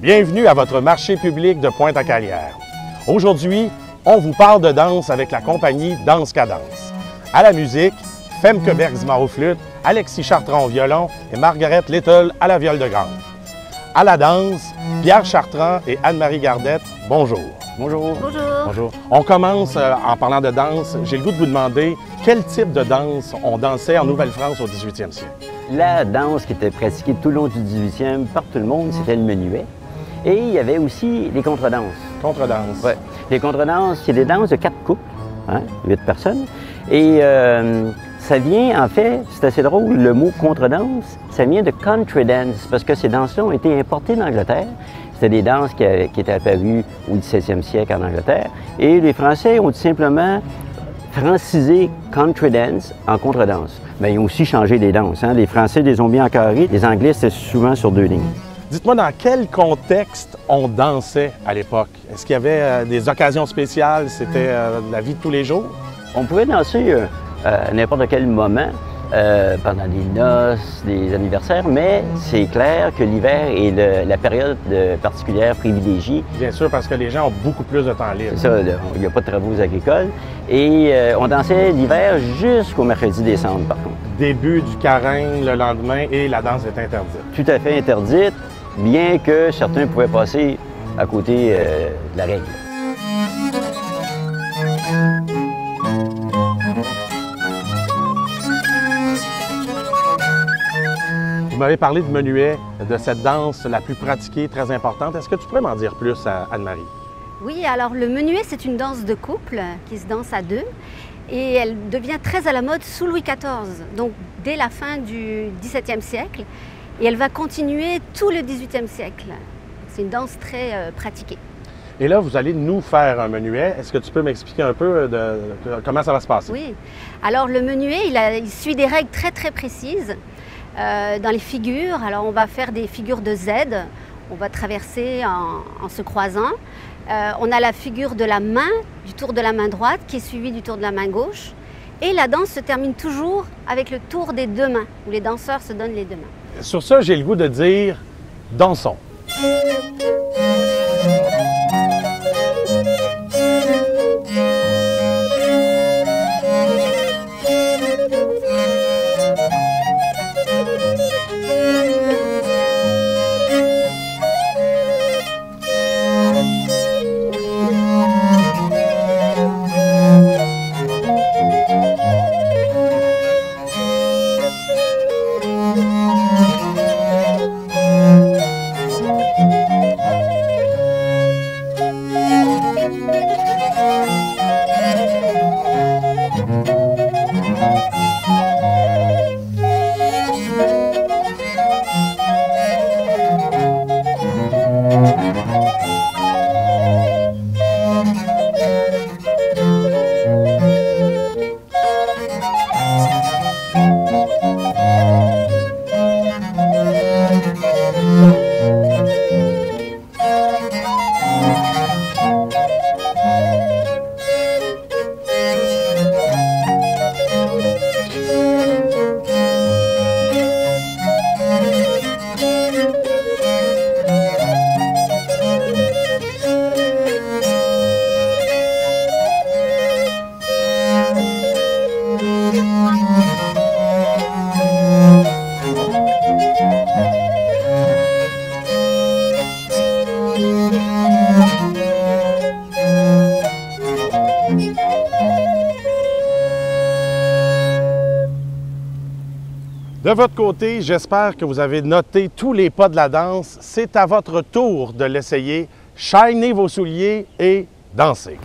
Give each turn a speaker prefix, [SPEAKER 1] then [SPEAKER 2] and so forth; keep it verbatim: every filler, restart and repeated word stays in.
[SPEAKER 1] Bienvenue à votre marché public de Pointe-à-Calière. Aujourd'hui, on vous parle de danse avec la compagnie Danse Cadence. À la musique, Femke Bergsma au flûte, Alexis Chartrand au violon et Margaret Little à la viole de grande. À la danse, Pierre Chartrand et Anne-Marie Gardette, bonjour.
[SPEAKER 2] Bonjour.
[SPEAKER 3] Bonjour.
[SPEAKER 1] Bonjour. On commence euh, en parlant de danse. J'ai le goût de vous demander quel type de danse on dansait en Nouvelle-France au dix-huitième siècle.
[SPEAKER 2] La danse qui était pratiquée tout le long du dix-huitième par tout le monde, c'était le menuet. Et il y avait aussi les contredanses.
[SPEAKER 1] Contredanse.
[SPEAKER 2] Ouais. Les contredanses, c'est des danses de quatre couples, hein, huit personnes. Et euh, ça vient, en fait, c'est assez drôle, le mot contredanse, ça vient de country dance, parce que ces danses-là ont été importées d'Angleterre. C'était des danses qui, qui étaient apparues au dix-septième siècle en Angleterre. Et les Français ont tout simplement francisé country dance en contredanse. Mais ils ont aussi changé les danses. Hein. Les Français les ont mis en carré, les Anglais, c'était souvent sur deux lignes.
[SPEAKER 1] Dites-moi, dans quel contexte on dansait à l'époque? Est-ce qu'il y avait euh, des occasions spéciales? C'était euh, la vie de tous les jours?
[SPEAKER 2] On pouvait danser euh, à n'importe quel moment, euh, pendant des noces, des anniversaires, mais c'est clair que l'hiver est le, la période de particulière privilégiée.
[SPEAKER 1] Bien sûr, parce que les gens ont beaucoup plus de temps libre.
[SPEAKER 2] C'est ça, il n'y a pas de travaux agricoles. Et euh, on dansait l'hiver jusqu'au mercredi décembre, par contre.
[SPEAKER 1] Début du carême le lendemain et la danse est interdite.
[SPEAKER 2] Tout à fait interdite, bien que certains pouvaient passer à côté euh, de la règle.
[SPEAKER 1] Vous m'avez parlé de menuet, de cette danse la plus pratiquée, très importante. Est-ce que tu pourrais m'en dire plus, à Anne-Marie?
[SPEAKER 3] Oui, alors le menuet, c'est une danse de couple qui se danse à deux et elle devient très à la mode sous Louis quatorze, donc dès la fin du dix-septième siècle, et elle va continuer tout le dix-huitième siècle. C'est une danse très euh, pratiquée.
[SPEAKER 1] Et là, vous allez nous faire un menuet. Est-ce que tu peux m'expliquer un peu de, de comment ça va se passer?
[SPEAKER 3] Oui, alors le menuet, il, a, il suit des règles très très précises. Euh, dans les figures, alors on va faire des figures de Z, on va traverser en, en se croisant. Euh, on a la figure de la main, du tour de la main droite, qui est suivie du tour de la main gauche. Et la danse se termine toujours avec le tour des deux mains, où les danseurs se donnent les deux mains.
[SPEAKER 1] Sur ça, j'ai le goût de dire « dansons ». De votre côté, j'espère que vous avez noté tous les pas de la danse. C'est à votre tour de l'essayer. Shinez vos souliers et dansez.